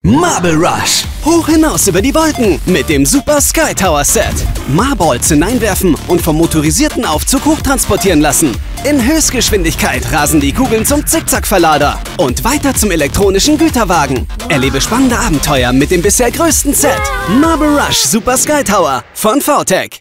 Marble Rush. Hoch hinaus über die Wolken mit dem Super Sky Tower Set. Marballs hineinwerfen und vom motorisierten Aufzug hochtransportieren lassen. In Höchstgeschwindigkeit rasen die Kugeln zum Zickzackverlader und weiter zum elektronischen Güterwagen. Erlebe spannende Abenteuer mit dem bisher größten Set. Marble Rush Super Sky Tower von VTech.